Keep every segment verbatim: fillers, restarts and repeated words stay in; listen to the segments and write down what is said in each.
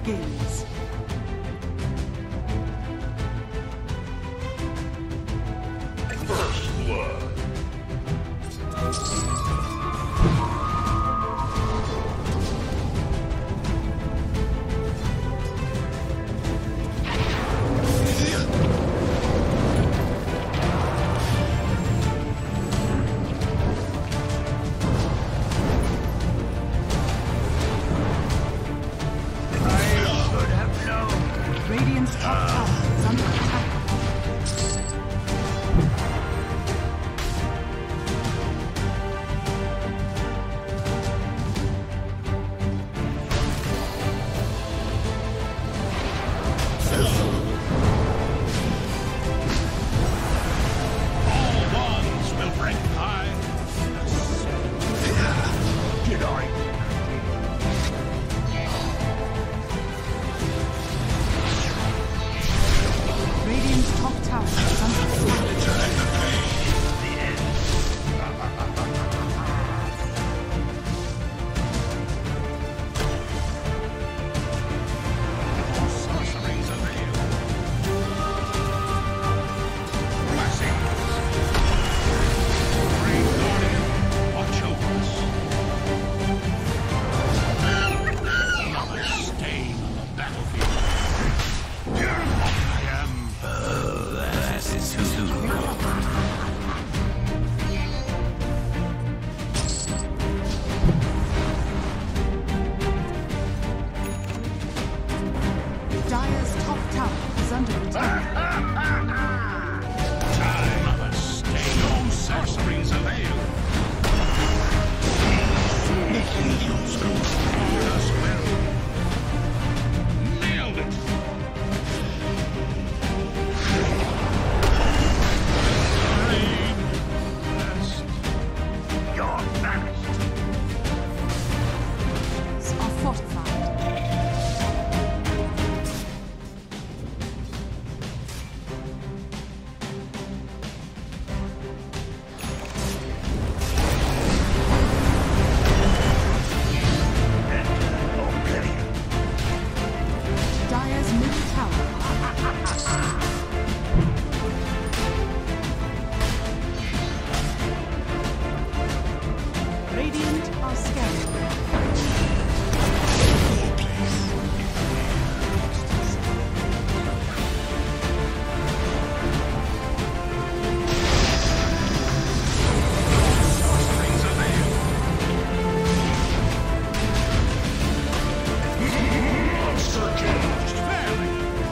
begins. First blood. Radiant's top tower is under attack. All ones will rank high. Did I? Radiant's top tower is under attack. Sorceries avail. Blessings. Great Guardian, watch over us. Another stain on the battlefield. I am. Oh, that is too Dire's top tower is under attack. Time of a stain. No sorceries avail. Yes, well. Nailed it. Rain. Blessed. You're banished. Are fortified. Dire's middle tower. Radiant are scared. Sorceries avail. Monster caged. Fairly.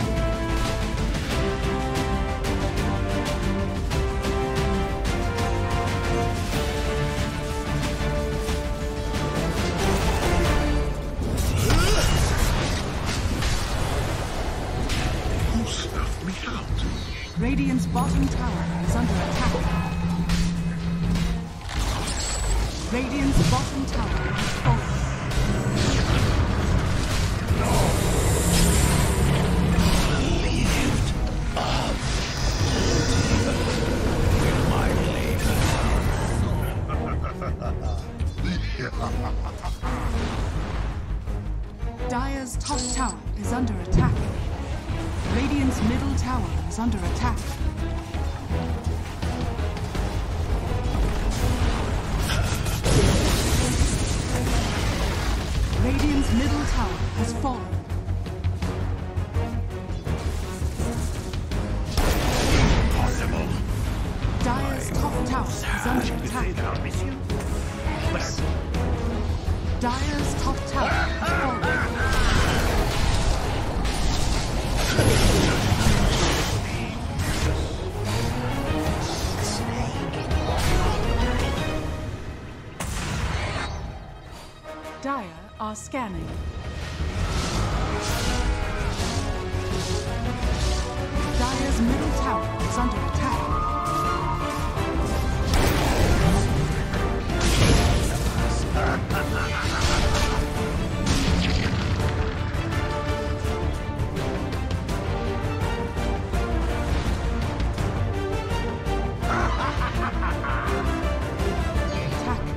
Who snuffed me out? Radiant's bottom tower is under attack. Radiant's bottom tower has fallen. Dire's top tower is under attack. Radiant's middle tower is under attack. Radiant's middle tower has fallen. Impossible. Dire's top tower is under attack. I'll miss you. Dire's top tower has fallen. Dire are scanning. Dire's middle tower is under attack.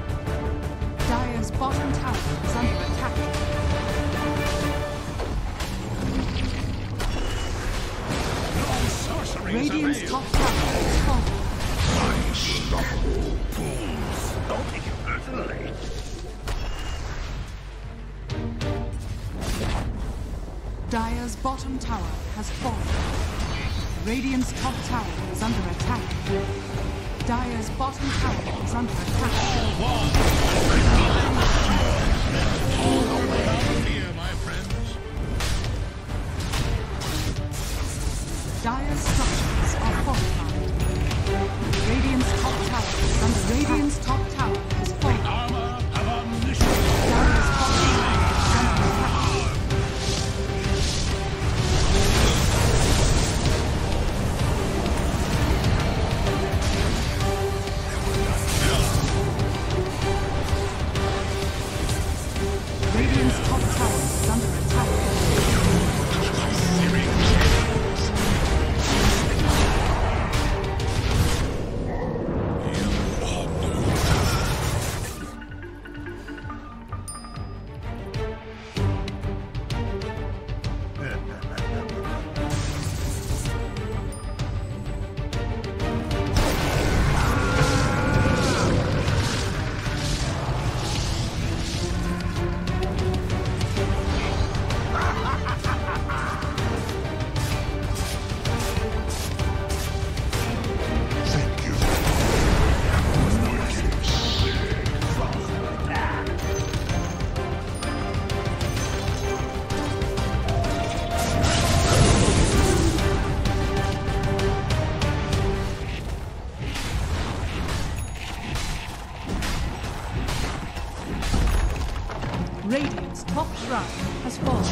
Attack. Dire's bottom tower is under attack. sorceries Radiant's avail. top tower has fallen. Unstoppable. Don't take it personally. Dire's bottom tower has fallen. Radiant's top tower is under attack. Dire's bottom tower is under attack. Here, my friends. Dire's structures are fortified. Radiant's top tower is under Radiant's top tower has fallen. Armor of omniscience. Dire's bottom tower is under attack. Radiant's top tower is under attack. Radiant's top shrine has fallen.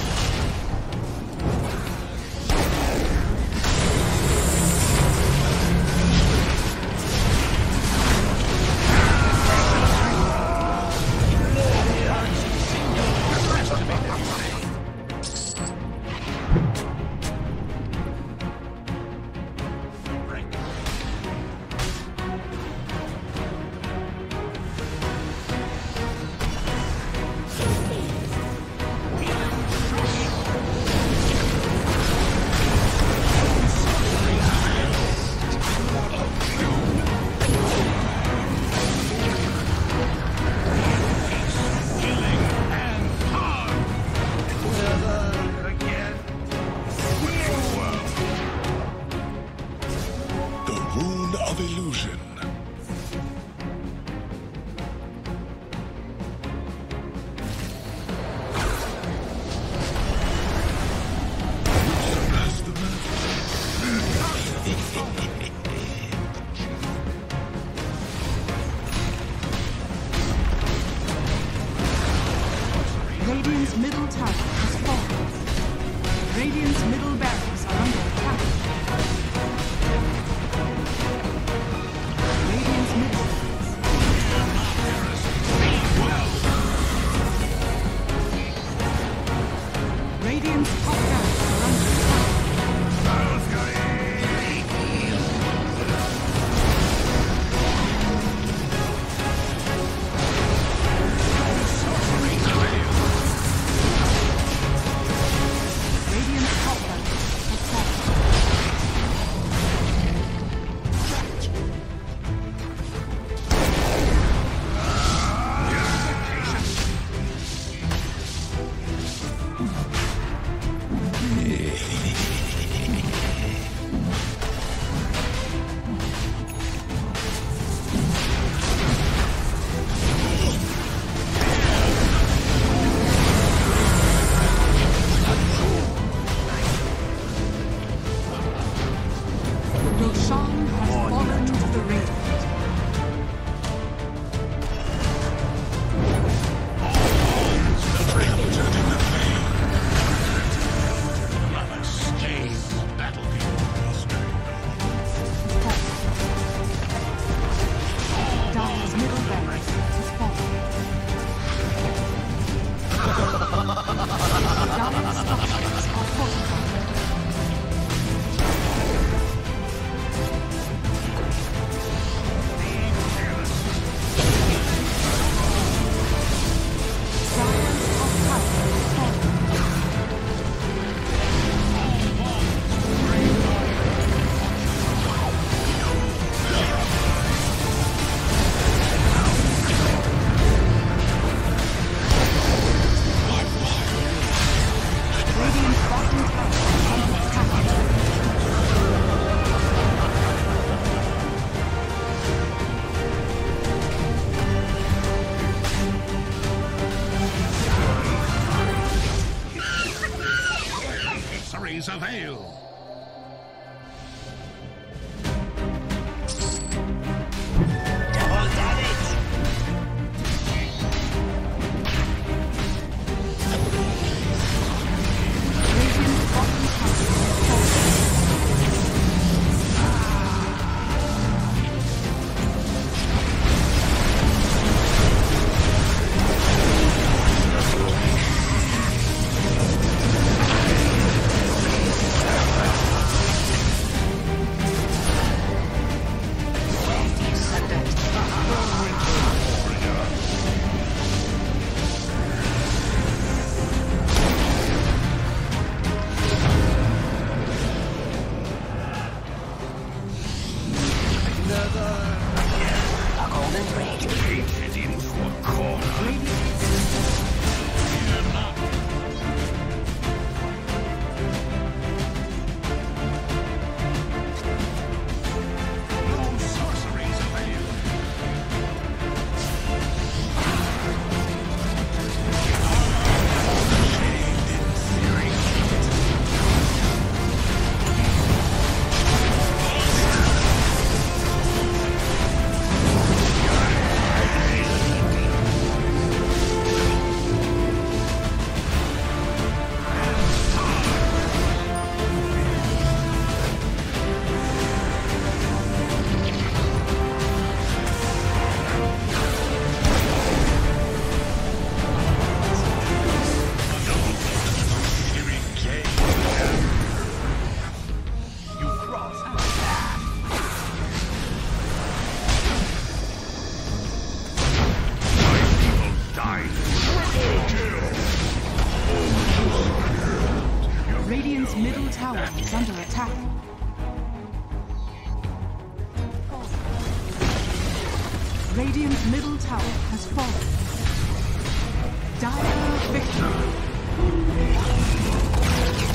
Radiant's middle tower has fallen. Radiant's middle barracks are under attack. Radiant's middle barracks. Radiant's top barracks are under attack. Radiant's top barracks has fallen. Roshan has fallen to the Radiant. Stay on the battlefield. Dire's middle barracks has fallen. Dire's structures are fortified. Radiant's middle tower has fallen. Dire victory.